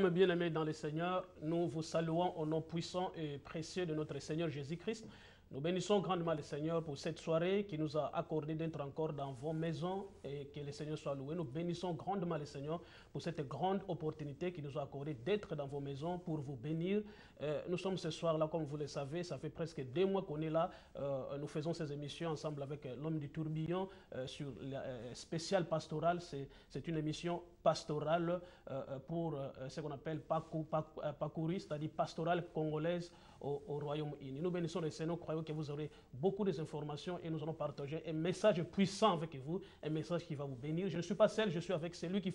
Bien-aimés dans le Seigneur, nous vous saluons au nom puissant et précieux de notre Seigneur Jésus-Christ. Nous bénissons grandement le Seigneur pour cette soirée qui nous a accordé d'être encore dans vos maisons et que le Seigneur soit loué. Nous bénissons grandement le Seigneur pour cette grande opportunité qui nous a accordé d'être dans vos maisons pour vous bénir. Nous sommes ce soir-là, comme vous le savez, ça fait presque 2 mois qu'on est là. Nous faisons ces émissions ensemble avec l'homme du tourbillon sur la spéciale pastorale. C'est une émission pastorale pour ce qu'on appelle Pakuri, c'est-à-dire pastorale congolaise au Royaume-Uni. Nous bénissons le Seigneur, croyons que vous aurez beaucoup d'informations et nous allons partager un message puissant avec vous, un message qui va vous bénir. Je ne suis pas seul, je suis avec celui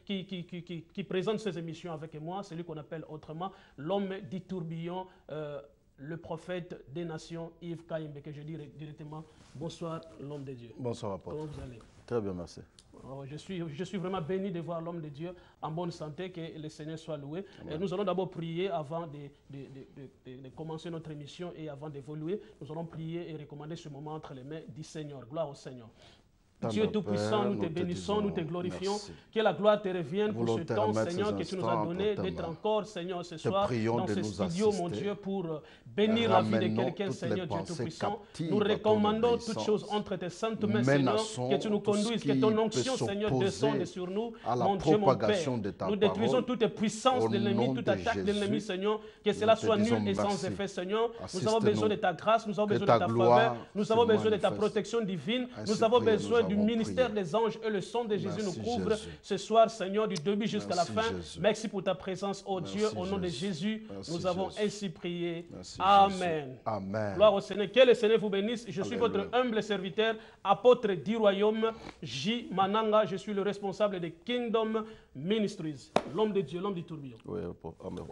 qui présente ces émissions avec moi, celui qu'on appelle autrement l'homme du tourbillon, le prophète des nations, Yves Kaïmbe, que je dis directement bonsoir l'homme de Dieu. Bonsoir apôtre. Comment vous allez? Très bien, merci. Oh, je suis vraiment béni de voir l'homme de Dieu en bonne santé, que le Seigneur soit loué. Et nous allons d'abord prier avant de commencer notre émission et avant d'évoluer. Nous allons prier et recommander ce moment entre les mains du Seigneur. Gloire au Seigneur. Dieu Tout-Puissant, nous te bénissons, nous te glorifions. Merci. Que la gloire te revienne pour ce temps, Seigneur, que tu nous as donné d'être encore, Seigneur, ce soir dans ce studio, mon Dieu, pour bénir la vie de quelqu'un, Seigneur, Dieu Tout-Puissant. Nous recommandons toutes choses entre tes saintes mains, Seigneur, que tu nous conduises, que ton onction, Seigneur, descende sur nous, mon Dieu, mon Père. Nous détruisons toute puissance de l'ennemi, toute attaque de l'ennemi, Seigneur, que cela soit nul et sans effet, Seigneur. Nous avons besoin de ta grâce, nous avons besoin de ta faveur, nous avons besoin de ta protection divine, nous avons besoin du ministère des anges et le sang de Jésus nous couvre ce soir, Seigneur, du début jusqu'à la fin. Merci pour ta présence, oh Dieu, au nom de Jésus. Nous avons ainsi prié. Amen. Amen. Gloire au Seigneur. Que le Seigneur vous bénisse. Je suis votre humble serviteur, apôtre du royaume, J. Mananga. Je suis le responsable de Kingdom Ministries. L'homme de Dieu, l'homme du tourbillon. Oui, amen.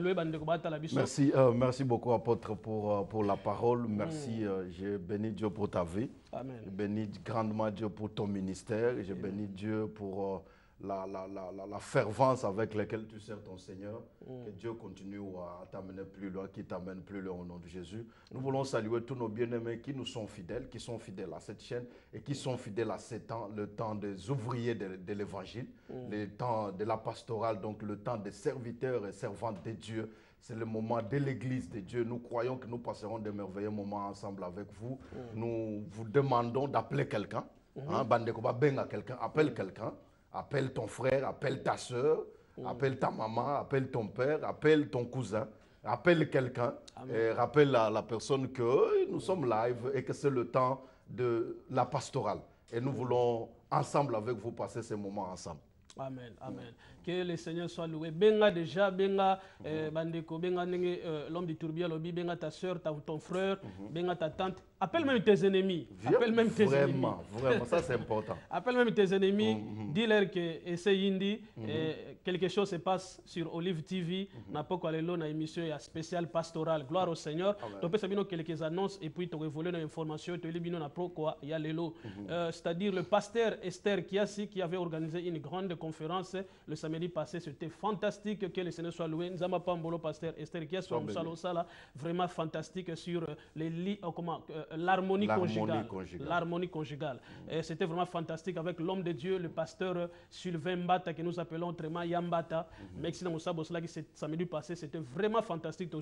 Merci. Merci beaucoup, apôtre, pour la parole. Merci. Je bénis Dieu pour ta vie. Amen. Je bénis grandement Dieu pour ton ministère. Je bénis Dieu pour la fervence avec laquelle tu sers ton Seigneur. Que Dieu continue à t'amener plus loin, qui t'amène plus loin au nom de Jésus. Nous voulons saluer tous nos bien-aimés qui nous sont fidèles, qui sont fidèles à cette chaîne et qui sont fidèles à ces temps, le temps des ouvriers de l'évangile, le temps de la pastorale, donc le temps des serviteurs et servantes de Dieu. C'est le moment de l'église de Dieu. Nous croyons que nous passerons de merveilleux moments ensemble avec vous. Nous vous demandons d'appeler quelqu'un. Bandekoba benga quelqu'un, appelle quelqu'un. Appelle ton frère, appelle ta soeur, appelle ta maman, appelle ton père, appelle ton cousin. Appelle quelqu'un et rappelle à la personne que nous sommes live et que c'est le temps de la pastorale. Et nous voulons ensemble avec vous passer ces moments ensemble. Amen, amen. Que le Seigneur soit loué. Benga déjà, benga bandeko, benga l'homme du tourbillon, benga ta soeur, ton frère, benga ta tante. Appelle même tes ennemis. Appelle même tes ennemis. Vraiment, ça c'est important. Appelle même tes ennemis. Dis-leur que essaye indi. Quelque chose se passe sur Olive TV. N'a pas quoi na émission spéciale pastorale. Gloire au Seigneur. Tu peux savoir quelques annonces et puis tu vas voler l'information. Tu vas dire pourquoi il y a l'élo. C'est-à-dire le pasteur Esther Kiasi qui avait organisé une grande conférence le samedi passé. C'était fantastique. Que le Seigneur soit loué. Nous avons pas un pasteur Esther Kiasi vraiment fantastique sur les l'harmonie conjugale. L'harmonie conjugale. C'était vraiment fantastique avec l'homme de Dieu, le pasteur Sylvain Mbata, que nous appelons autrement Yambata. Merci à Moussa Bossla qui samedi passé, c'était vraiment fantastique.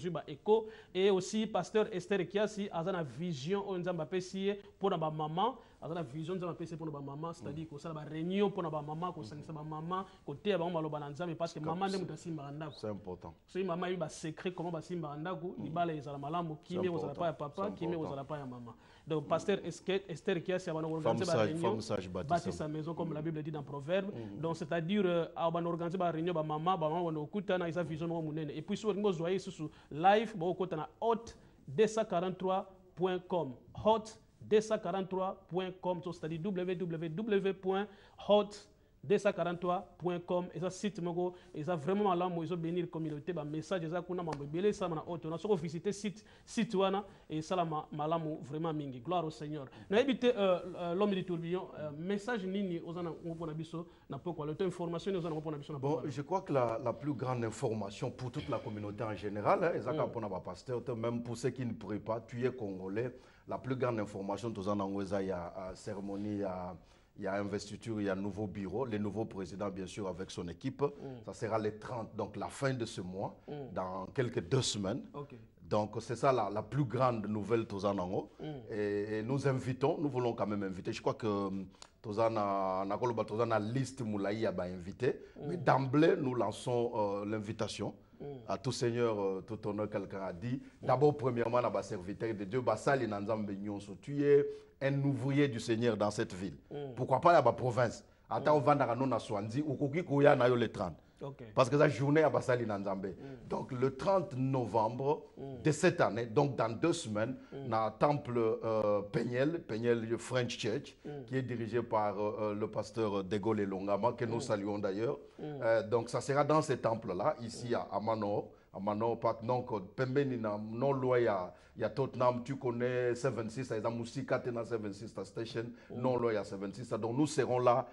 Et aussi pasteur Esther Kiasi a une vision pour ma maman. A une vision pour ma maman, c'est-à-dire que ça va réunion pour ma maman, que ça ma maman, côté à maman parce que maman n'est pas simbaranda. C'est important. Si maman a eu un secret comment va simbaranda, il va les alamalam qui met aux alapaya papa, qui met aux alapaya maman. Donc pasteur Esther qui a organisé une réunion, bâti sa maison comme la Bible dit dans Proverbe. Donc c'est-à-dire à organiser une réunion ba maman, on écoute na isa vision mo munene. Et puis sur ngo zoyer sur live, ba okota na hot243.com. hot243.com, c'est-à-dire www.hot243.com. Et ça site mogo, et ça vraiment là moi ils ont bénir communauté ba message ça kuna mambo belé ça na auto na soko visiter site wana et ça la malamu vraiment mingi. Gloire au Seigneur. Na habité l'homme du tourbillon message nini ozana ngopona biso na poko le information ozana ngopona biso na bon je crois que la plus grande information pour toute la communauté en général ezaka pona ba pasteur même pour ceux qui ne pourraient pas tu es congolais la plus grande information tous en angweza ya cérémonie il y a investiture, il y a un nouveau bureau, le nouveau président, bien sûr, avec son équipe. Ça sera le 30, donc la fin de ce mois, dans quelques 2 semaines. Okay. Donc, c'est ça la plus grande nouvelle Tozanango. Et nous invitons, nous voulons quand même inviter. Je crois que Tozana liste Moulaï a invité. Mais d'emblée, nous lançons l'invitation à tout seigneur, tout honneur, quelqu'un a dit. D'abord, premièrement, à serviteur de Dieu, tu es un ouvrier du Seigneur dans cette ville. Pourquoi pas la province? Attends, on va dans la Swandi ou Kouya na le 30. Okay. Parce que la journée à Bassali Nanzambe. Donc le 30 novembre de cette année, donc dans 2 semaines, dans le temple Peniel French Church, qui est dirigé par le pasteur De Gaulle Longama, que nous saluons d'ailleurs. Donc ça sera dans ce temple-là, ici à Mano. Park, donc, non loin, il y a Tottenham, tu connais 76, il y a Moussika, 76 Station, non loin, il y a 76. Donc, nous serons là,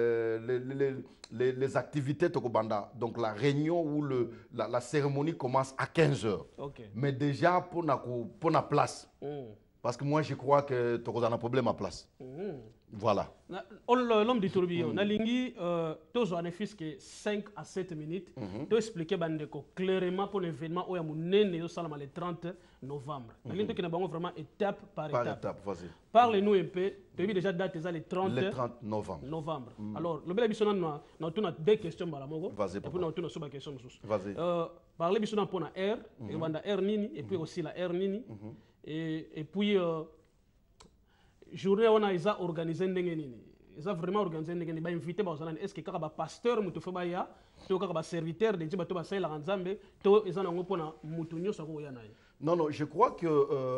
les activités Tokobanda. Donc, la réunion ou la cérémonie commence à 15h. Okay. Mais déjà, pour la place. Parce que moi, je crois que tu as un problème à place. Voilà. L'homme du tourbillon, Nalingi, tu as un fils qui 5 à 7 minutes. Tu expliques clairement pour l'événement où il y a le 30 novembre. Nalingi, tu as vraiment étape par étape. Parle-nous un peu. Tu as déjà date le 30 novembre. Alors, le bel épisode, nous avons 2 questions. Vas-y, papa. Et puis, nous avons une question. Vas-y. Parle l'épisode pour la R, R Nini, et puis aussi la R Nini. Et puis, journée on a organisé ils ont vraiment organisé ils ont invité est-ce que quand pasteur mutu fa baya to quand serviteur de Dieu to ba sai la nzambe to ils ont ngopona mutu nyoso ko yana. Non, je crois que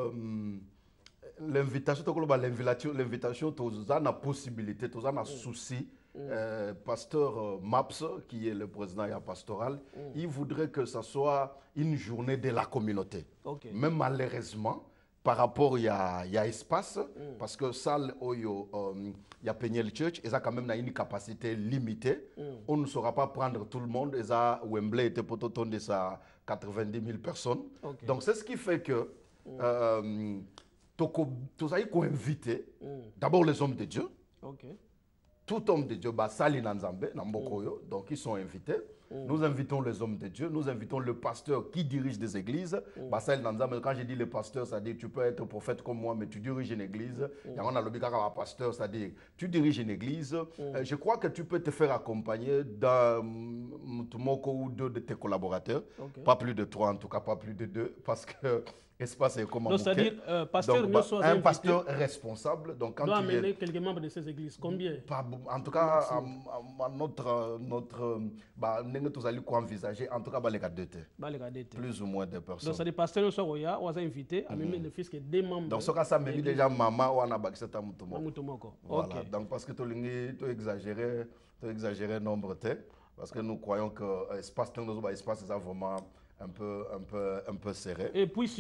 l'invitation tous a la possibilité, tous a souci. Pasteur Maps, qui est le président pastoral, il voudrait que ce soit une journée de la communauté. Okay. Même malheureusement, par rapport il y a espace, parce que salle où il y a Peniel Church, ils ont quand même une capacité limitée. On ne saura pas prendre tout le monde. Wembley était pour tout de ça 90 000 personnes. Okay. Donc c'est ce qui fait que tous avez invité d'abord les hommes de Dieu. Okay. Tout homme de Dieu, Sali Nanzambe, Nambokoyo, donc ils sont invités. Nous invitons les hommes de Dieu, nous invitons le pasteur qui dirige des églises. Sali Nanzambe, quand je dis le pasteur, c'est-à-dire tu peux être prophète comme moi, mais tu diriges une église. Il y a un pasteur, c'est-à-dire tu diriges une église. Je crois que tu peux te faire accompagner d'un ou 2 de tes collaborateurs. Okay. Pas plus de 3, en tout cas pas plus de 2, parce que espace est comme c'est-à-dire pasteur donc, un pasteur responsable. Donc, quand doit amener quelques membres de ces églises. Combien? En tout cas, à notre nous allons envisager, en tout cas, plus ou moins de personnes. Donc, c'est-à-dire pasteur on a invité à même le fils qui est des membres. Donc, ce cas ça même déjà maman ou on a ça voilà. Okay. Donc, parce que tu as exagéré le nombre de parce que nous croyons que l'espace est vraiment un peu serré. Et puis,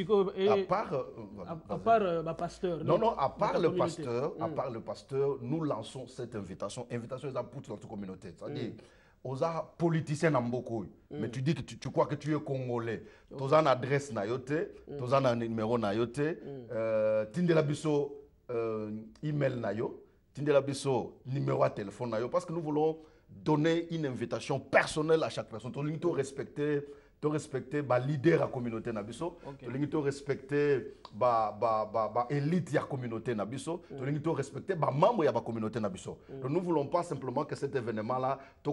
à part pasteur. Non, à part le pasteur, nous lançons cette invitation. Invitation est pour toute notre communauté. C'est-à-dire, aux politiciens en beaucoup. Mais tu dis que tu crois que tu es congolais. Tu as une adresse nayote, tu as un numéro nayote, tu as biso email nayo, tu as biso numéro de téléphone nayo, parce que nous voulons donner une invitation personnelle à chaque personne. Tu dois respecter le leader de la communauté nabiso, tu dois respecter l'élite de la communauté nabiso, tu dois respecter les membres de la communauté nabiso. Nous ne voulons pas simplement que cet événement-là, tu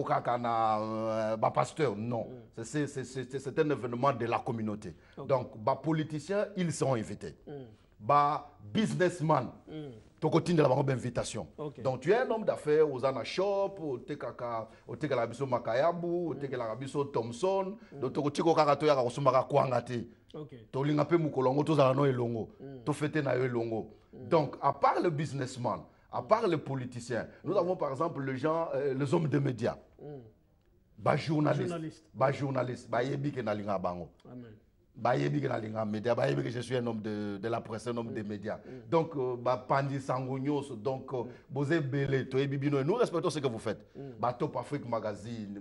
pasteur. Non, c'est un événement de la communauté. Donc, les politiciens, ils sont invités. Les businessmen, tu continues de la invitation. Donc, tu es un homme d'affaires, aux ana shop, tu es la biso Makayabu, tu es la biso Thompson, donc tu es la biso Kwangati. Tu es la biso Mukolongo, tu es la biso tu fêtes na elongo. Donc, à part le businessman, à part les politiciens, nous avons par exemple les hommes de médias. Journalistes, je suis un homme de la presse, un homme des médias. Donc, Pandi Sangounios, donc, Bosé Belé, nous respectons ce que vous faites. Top Afrique Magazine,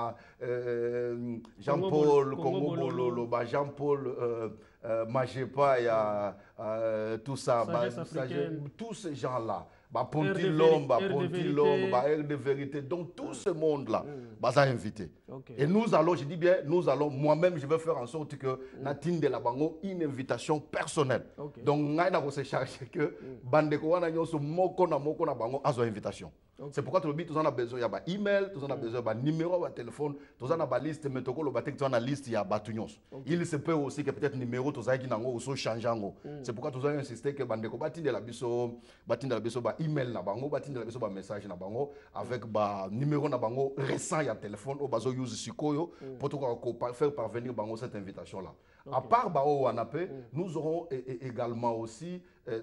Jean-Paul Congo Bololo, Jean-Paul Majepa, tout ça, tous ces gens-là. Ponti l'homme, air de vérité. Donc tout ce monde-là, va invité. Et nous allons, je dis bien, nous allons, moi-même, je vais faire en sorte que Natine de la Bango une invitation personnelle. Donc, nous allons se charger que Bandeko wana nyonso moko na bango azo invitation. C'est pourquoi tout le a besoin de email, tout le a besoin de numéro de téléphone, tout le a liste, mais tout le a liste, il y a batunyos. Il se peut aussi que peut-être numéro tout ça qui n'a pas changé. C'est pourquoi tout le a insisté que Bandeko batin de la biso email na bango, batin de la biso message na bango avec numéro na bango récent il y a téléphone au bazo use sikoyo pour tout faire parvenir bango cette invitation là. À part nous aurons également aussi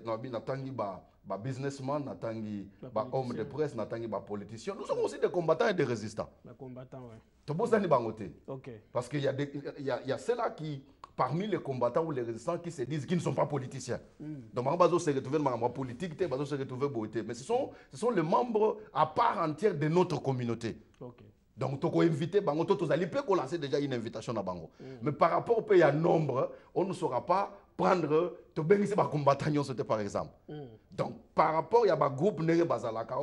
businessman, homme de presse, politicien. Nous sommes aussi des combattants et des résistants. Des combattants, oui. Parce qu'il y a ceux-là qui, parmi les combattants ou les résistants, qui se disent qu'ils ne sont pas politiciens. Donc, on va se retrouver dans la politique, on va se retrouver. Mais ce sont les membres à part entière de notre communauté. Donc, tu peux inviter, tu peux lancer déjà une invitation à Bango. Mais par rapport au pays à nombre, on ne saura pas prendre to bengi ba combattant c'était par exemple. Donc par rapport il y a un groupe nere bazalaka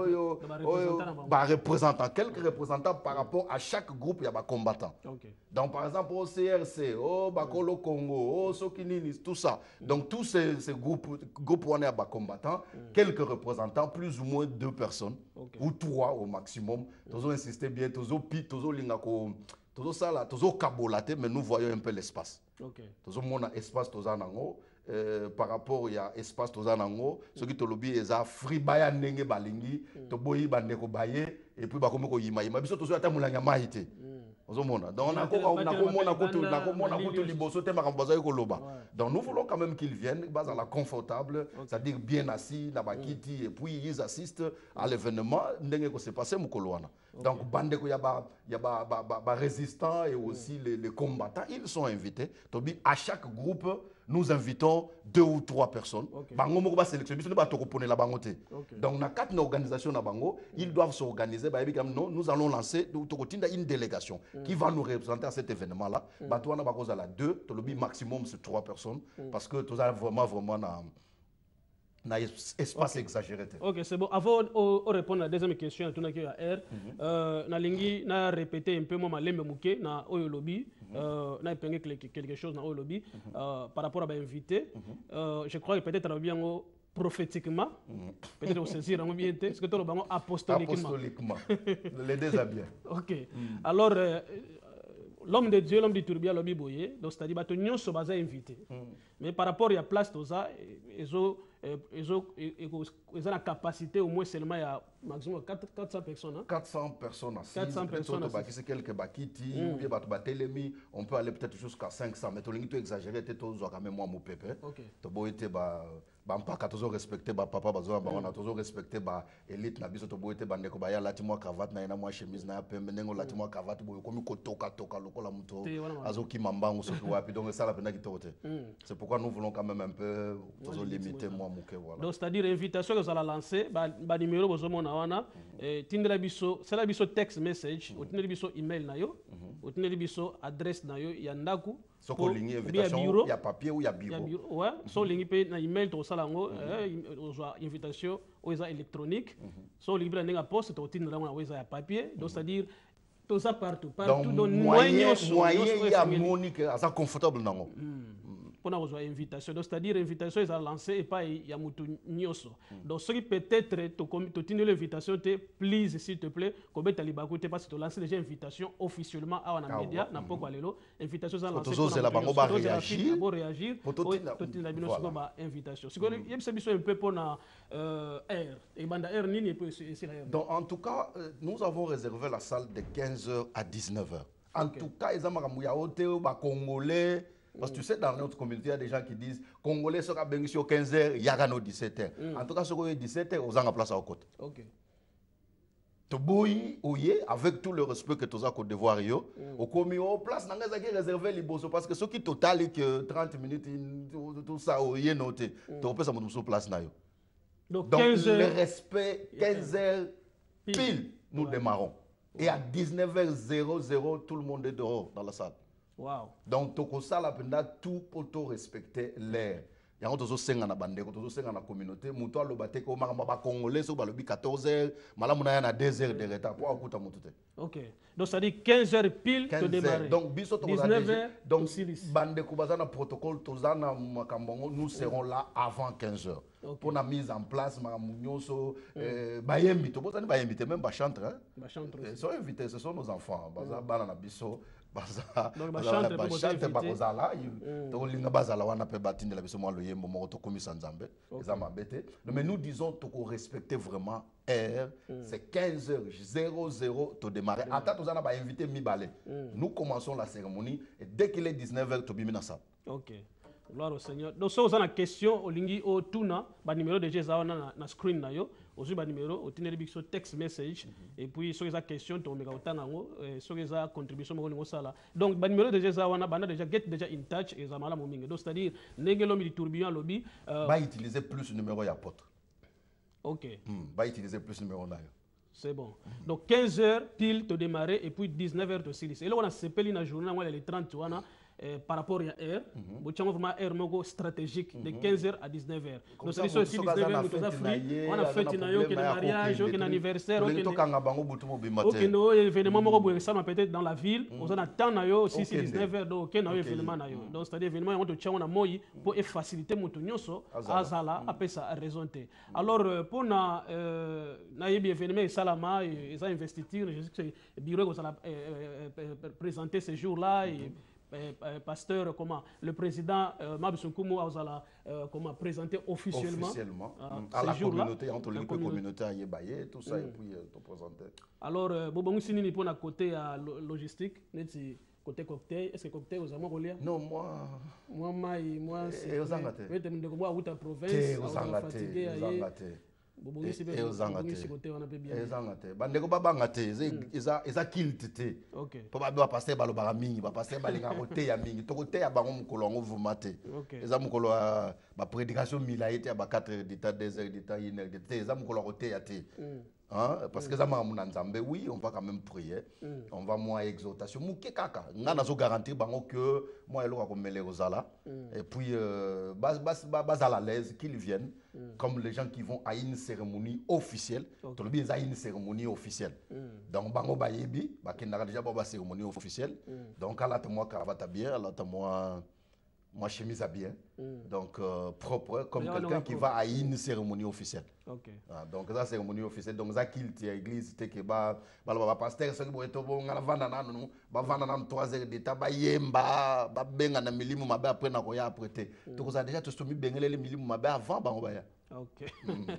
représentant quelques représentants par rapport à chaque groupe il y a un combattant. Donc par exemple au CRC, au Bakolo Congo, au Sokinini, tout ça. Donc tous ces groupes où on est à combattants, quelques représentants, plus ou moins 2 personnes ou 3 au maximum. Toujours insister bien, toujours pit, toujours lingako, toujours ça là, toujours cabolaté, mais nous voyons un peu l'espace. Toujours mon espace toujours nango. Par rapport il y a espace tous nango ce qui te lobby eza free baya ndenge balingi to boyi bandeko baye et puis ba komoko yima biso tous ata mulanya maite ozomona donc on a liboso te makambaza ekoloba donc nous voulons quand même qu'ils viennent base à la confortable c'est-à-dire bien assis na bakiti et puis ils assistent à l'événement ndenge ko se passer mukoloana donc bandeko ya ba résistants et aussi les combattants ils sont invités to bi à chaque groupe nous invitons 2 ou 3 personnes. Bango moko ba sélectionner biso ba tokoponela la bangote. Donc na 4 organisations na bango, ils doivent s'organiser nous allons lancer une délégation qui va nous représenter à cet événement là. Bato wana ba cause la 2, to lobi maximum c'est 3 personnes parce que tout ça vraiment na espace exagéré. Ok, c'est bon. Avant de répondre à la deuxième question, tout na na lingi na répéter un peu moi malembe muke na oyo lobby na épinglé quelque chose na oyo lobby par rapport à l'invité. Je crois que peut-être bien prophétiquement, peut-être au saisir en bien est-ce que tu as apostoliquement. Les deux à bien. Ok. Alors l'homme de Dieu, l'homme du tourbillon, l'homme boyé, donc c'est-à-dire que nous sommes invité. Mais par rapport à la place de ça, ils ont la capacité au moins seulement il y a maximum 400 personnes. 400 personnes assises. 400 personnes assises. C'est quelques bakiti, on peut aller peut-être jusqu'à 500, mais tu as exagéré, tu as quand même moi mon pépé. Tu as toujours respecté papa, on a toujours respecté l'élite, tu as été bandeko baya lati-moi cravate, na moi chemise, na pembe, nengo lati-moi cravate, comme toka lokola muto, azoki mamba, on se voit, puis donc ça la peine qui c'est pourquoi nous voulons quand même un peu limiter moi mouké voilà. Donc c'est-à-dire l'invitation que vous allez lancer, ba numéro vous avez wana, tindela biso, c'est la biso text message, ou tindela biso email na yo, ou tindela biso adresse na yo yandaku. Soko ligne invitation, il y a papier ou il y a bureau. Ouais, so ligne pe na email to salango, invitation ou électronique. So libre na poste to tindela na weza papier, donc c'est-à-dire tout ça partout donc moyen il y a monique ça confortable nango. Pour avoir une invitation, c'est-à-dire l'invitation est lancée et pas il y a mutu nyoso. Donc ce qui peut-être tu tiens l'invitation please s'il te plaît comme tu liba côté parce que tu lances déjà invitation officiellement à un média n'importe quoi lelo invitation est lancée pour la bango ba réagir pour tu tiens la invitation. Ce que il y a un peu pour na air et banda air nini peut essayer. Donc en tout cas nous avons réservé la salle de 15h à 19h. En tout cas ils ont ya hôtel ba congolais. Parce que tu sais, dans notre communauté, il y a des gens qui disent Congolais sera bien sur 15h, Yagano 17h. En tout cas, ce qui est 17h, aux gens en place à côté. Ok. Toboyi, avec tout le respect que tu as Côte d'Ivoire, au commis, au place, n'a pas réservé les bosses parce que ce qui total que 30 minutes, tout ça, il noté. Tu peux ça sur place. Donc, 15 le respect, 15h pile, nous démarrons. Et à 19h00, tout le monde est dehors dans la salle. Wow. Donc, tout ça, tout pour respecter l'air. yango tozo senga na bandeko tozo senga na communauté muto aloba te ko makamba ba congolais so balobi 14h malamu na ya na 2h de retard pour akuta muto te. OK. Donc ça dit 15h pile to démarrer. Donc biso to 19h donc bandeko bazana protocole tozana makambongo nous serons là avant 15h. Pour la mise en place makambo nyonso bayembi to bozani bayembi te même ba chantre hein. Ba chantre. Ils sont invités, ce sont nos enfants. Baza bana na biso. Bachante bakozala tolinga bazala wana pe batindela biso mwa loyembo moko tokomisa nzambe eza mabete mais nous disons toko respecter vraiment heure c'est 15h00 to démarrer ata tozana ba invité mibale nous commençons la cérémonie et dès qu'il est 19h to bimina ça. OK. Gloire au Seigneur. Donc ça on a question olingi o tuna ba numéro de Jésus na screen na yo aussi ba numéro au tineli bixo text message et puis sur les questions to mega otanga ngo sur les contribution mo ngo sala. Donc ba numéro de Jésus wana bana déjà get déjà in touch et za mala mo mingi. Donc c'est-à-dire ngelo mi tourbillon lobby ba utiliser plus numéro ya apôtre. OK. Ba utiliser plus numéro na yo. C'est bon. Donc 15h pile to démarrer et puis 19h to silis. Et là on a sepeli na journée moi les 30 wana par rapport à R, vous avez vraiment R stratégique de 15h à 19h. Donc c'est aussi 19h nous avons fait on a fait un mariage, un anniversaire, un événement peut-être dans la ville, on a tant aussi 19h donc un événement donc c'est-à-dire événement on te on a moi pour faciliter mon nyonso azala après ça raisonner. Alors pour na événement salama et ça investiture, je sais que bureau ça présenter ce jour-là et pasteur comment le président Mabisonkumu Azala comment présenter officiellement à la communauté entre les communautés à Yebaye tout ça et puis te présenter. Alors bobongu sinini pour na côté logistique neti côté cocktail est-ce que cocktail aux amours reliés? Non moi c'est peut-être me moi outa province fatigué bandeko babanga te eza kilte te po babe bapasteur balobaka mingi bapasteur balinga koteya mingi tokoteya bango mokolo yango vuma te eza mokolo ya baprédication mila ye te ya ba 4h d'état 2h d'état 1h d'état eza mokolo ya koteya te. Parce que ça m'a nzambe oui on va quand même prier on va moi exhortation muke kaka nga nazo garantir bango que moi eloko komele ozala et puis bas à l'aise qu'ils viennent comme les gens qui vont à une cérémonie officielle to le bien à une cérémonie officielle donc bango bayebi bakendaka déjà ba cérémonie officielle donc ala moi cravate bien ala moi chemise à bien donc propre comme quelqu'un qui va à une cérémonie officielle. Donc ça cérémonie officielle donc ça kilt ya église te ke ba pasteur so bo eto bo ngala vanda nanu ba vanda nanu 3h d'état ba yemba ba benga na milimu mabe après na ko ya après to ko ça déjà to somi bengelele milimu mabe avant bango ba ya. OK.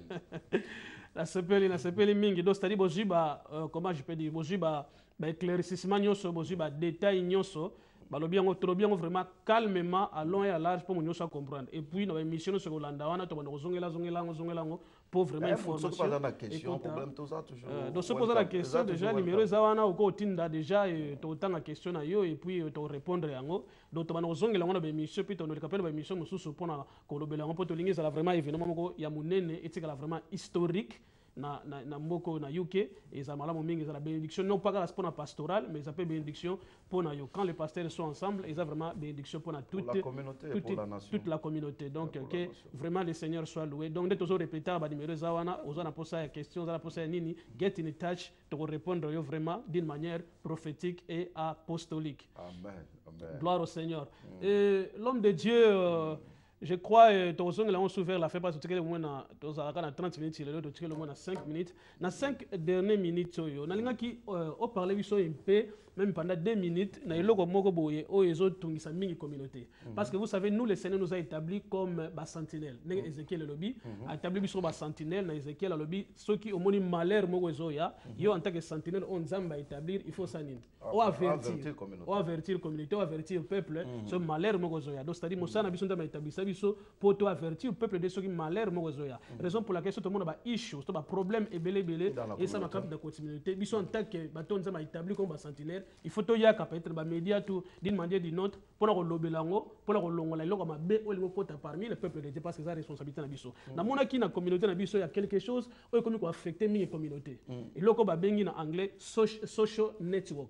La sepeli mingi donc c'est-à-dire bojiba comment je peux dire bojiba ba éclaircissement nyonso bojiba détail nyonso balobi yango tolobi yango vraiment calmement à long et à large pour nous comprendre et puis dans émission sur Holanda wana to bando zongela pour vraiment information problème tout ça toujours donc se poser la question déjà numéro za wana uko tinda déjà to tanga question na yo et puis to répondre yango donc to bando zongela wana ba émission puis to no kapela ba émission mususu pona ko lobela ngo to lingi ça vraiment événement moko ya munene etika vraiment historique na mboko na UK et ça malamu mingi ça la bénédiction non pas la spona pastorale mais ça peut bénédiction pour na yo quand les pasteurs sont ensemble et ça vraiment bénédiction pour na toute la communauté pour la nation toute la communauté donc que vraiment le Seigneur soit loué donc de toujours répéter ba numéro za wana ozana posa question za posa nini get in touch to répondre yo vraiment d'une manière prophétique et apostolique. Amen. Gloire au Seigneur. Et l'homme de Dieu je crois que nous avons ouvert la fête parce que nous avons 30 minutes, nous avons 5 minutes. Dans les 5 dernières minutes, nous avons parlé un peu, même pendant 2 minutes, nous avons une communauté. Parce que vous savez, nous, le Seigneur nous a établis comme sentinelles. Ézéchiel lobby a établi comme sentinelles, Ézéchiel lobby, ceux qui ont un malheur, en tant que sentinelle, on a établir, il faut s'animer. On avertir la communauté, on avertir le peuple, ce malheur, c'est-à-dire que nous avons établi pour te avertir le peuple de ceux qui malheur mogozoya raison pour laquelle tout le monde a issue tout un problème et belé et ça m'a capté dans la communauté biso en tant que baton ça m'a établi comme sentinelle il faut to ya peut-être ba média tout d'une manière d'une autre pour la lobelango pour la longola iloko mabe o lingo kota parmi le peuple de Dieu parce que ça responsabilité na biso na mona ki na communauté na biso il y a quelque chose o comme ko affecter mi communauté iloko ba bengi na anglais social network.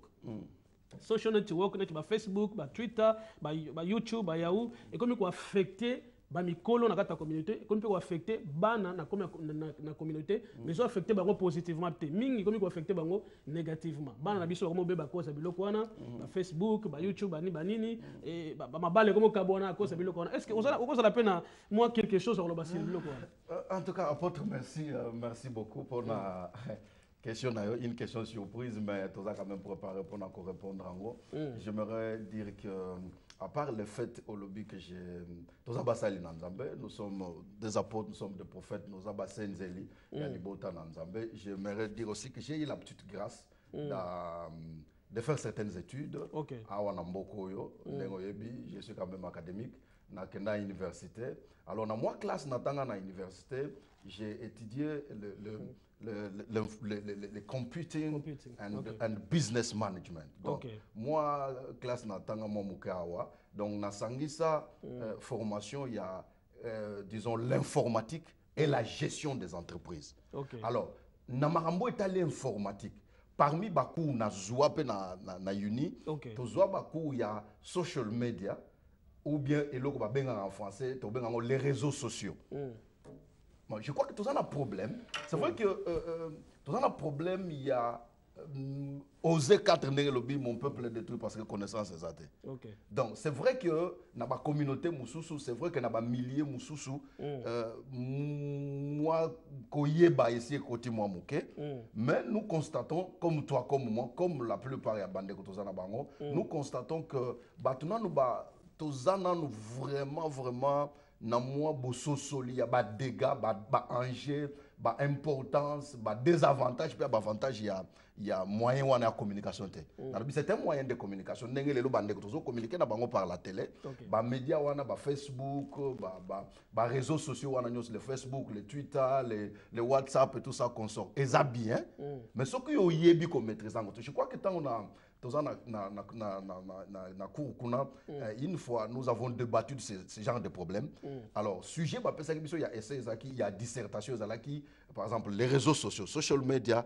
Social network, ba Facebook, ba Twitter, ba YouTube, ba Yahoo, et comme il faut affecter ba mikolo na kata communauté comme peut affecter bana na comme na communauté mais so affecter bango positivement te mingi comme peut affecter bango négativement bana na biso comme beba cause biloko wana ba Facebook ba YouTube ba nini et ba mabale comme kabona cause biloko wana est-ce que on ça la peine moi quelque chose sur le bassin biloko wana en tout cas apôtre merci beaucoup pour la question, une question surprise, mais tu as quand même préparé pour encore répondre en gros. J'aimerais dire que, à part le fait au lobby que j'ai, nous sommes des apôtres, nous sommes des prophètes, nous sommes Nzeli, j'aimerais dire aussi que j'ai eu la petite grâce de faire certaines études à Wanambokoyo, je suis quand même académique, à l'université. Alors, dans ma classe, à l'université, j'ai étudié le computing and business management. Donc, moi, classe natanga momukawa. Donc, na sangisa formation, il y a, disons, l'informatique et la gestion des entreprises. Alors, na marambo est allé informatique. Parmi bakou na zouape na uni, to zoua bakou il y a social media ou bien en français, les réseaux sociaux. Je crois que tout ça a un problème. C'est vrai que tout ça a un problème, il y a osé quatre lobby mon peuple détruit parce que connaissance est athée. Donc c'est vrai que dans la communauté Moussoussou, c'est vrai que dans les milliers Moussoussou, moi, koyeba ici côté moi mouké, mais nous constatons comme toi comme moi, comme la plupart des bandés que tout ça bango, nous constatons que maintenant nous nous vraiment na moi bosso soli ya ba dégâts ba enjeux ba importance ba désavantage puis ba avantage il y a moyen wana ya communication té c'est un moyen de communication ndenge lelo bande ko communiquer na bango par la télé ba média wana ba Facebook ba réseaux sociaux wana nyos le Facebook le Twitter le WhatsApp et tout ça consort et ça bien mais ce que yo yebi ko maîtriser je crois que tant on a une fois, nous avons débattu de ce genre de problèmes. Alors, sujet, il y a essai, il y a dissertation, par exemple, les réseaux sociaux, social media,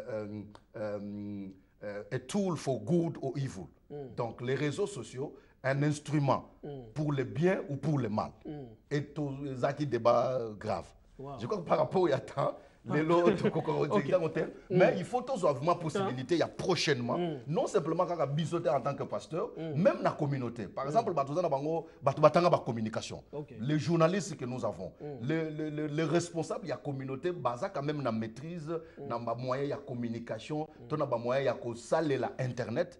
a tool for good or evil. Donc, les réseaux sociaux, un instrument pour le bien ou pour le mal. Et tout ça qui débat grave. Je crois que par rapport à temps, mais il faut toujours avoir possibilité, il y a prochainement, non simplement quand on bisoter en tant que pasteur, même dans la communauté. Par exemple, la communication. Les journalistes que nous avons, les responsables de la communauté, quand même la maîtrise, dans les moyens de communication, dans les moyens de saler l'internet.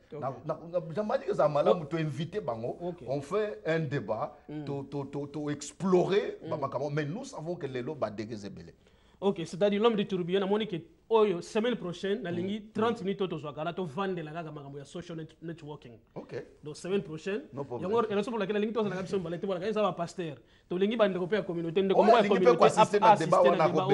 On fait un débat, explorer, mais nous savons que les lots sont déguisés. Ok, c'est-à-dire l'homme du tourbillon, la monique la semaine prochaine, la ligne 30 minutes au soir, tu vends de la gamme de social networking. Ok. Donc, semaine prochaine, il y a une raison pour laquelle la ligne 30 minutes au soir, ça va pasteur. Tu ligne va développer la communauté, de comment la communauté assister à débat.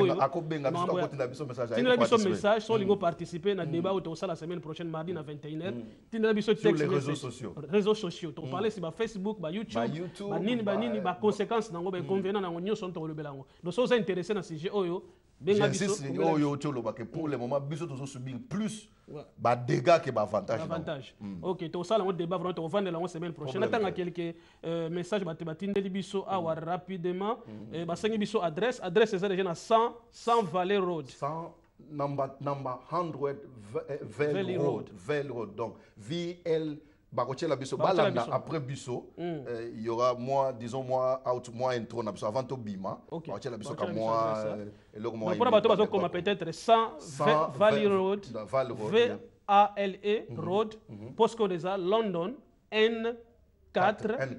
Tu n'as pas message, soit ligne participer à débat au la semaine prochaine, mardi à 21h. Tu n'as pas sur les réseaux sociaux. Réseaux sociaux. Tu parles sur Facebook, YouTube, nini, conséquences, convenant dans l'union sont au belango. Donc, ça vous intéressé dans ce sujet. J'insiste pour le moment, nous devons subir plus de dégâts que d'avantages. Ok, tout ça, on débat vraiment, on va la semaine prochaine. Attends à quelques messages, rapidement. Adresse, c'est déjà 100 Valley Road. 100 number 100 Valley Road. Donc, VL. Après Bisso, il y aura moi, disons moi, intro avant to bima. Moi, peut-être 100 Valley Road, VALE Road, postcode déjà London N4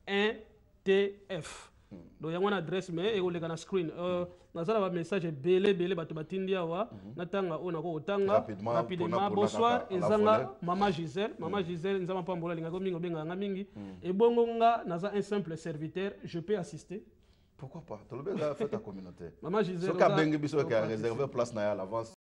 1TF. Donc il y a une adresse mais et on le screen. Nazala message belé bato batindi awa natanga ona ko otanga rapidement bonsoir ezanga maman Gisèle nzama pambola linga ko mingo benga mingi et bongo nga naza un simple serviteur je peux assister. Pourquoi pas? Tu le faire ta communauté. Maman Gisèle ce ka bengi biso ka réserver place na ya à l'avance.